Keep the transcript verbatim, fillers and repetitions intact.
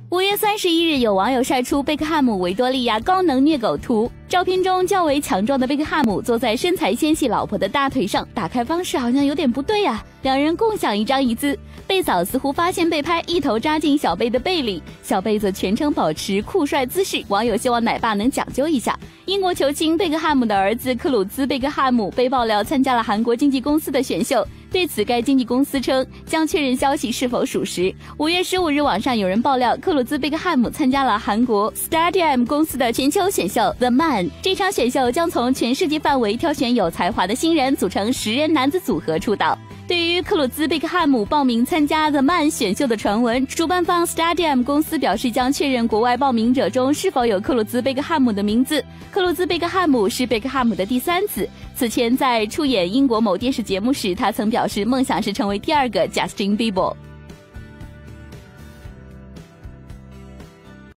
五月三十一日，有网友晒出贝克汉姆维多利亚高能虐狗图。照片中较为强壮的贝克汉姆坐在身材纤细老婆的大腿上，打开方式好像有点不对啊。两人共享一张椅子，贝嫂似乎发现被拍，一头扎进小贝的背里，小贝则全程保持酷帅姿势。网友希望奶爸能讲究一下。英国球星贝克汉姆的儿子克鲁兹·贝克汉姆被爆料参加了韩国经纪公司的选秀，对此该经纪公司称将确认消息是否属实。五月十五日，网上有人爆料克鲁兹·贝克汉姆参加了韩国 Stadium 公司的全球选秀 The Man， 这场选秀将从全世界范围挑选有才华的新人，组成十人男子组合出道。对于克鲁兹·贝克汉姆报名参加 The Man 选秀的传闻，主办方 Stadium 公司表示将确认国外报名者中是否有克鲁兹·贝克汉姆的名字。克鲁兹·贝克汉姆是贝克汉姆的第三子，此前在出演英国某电视节目时，他曾表示梦想是成为第二个 Justin Bieber。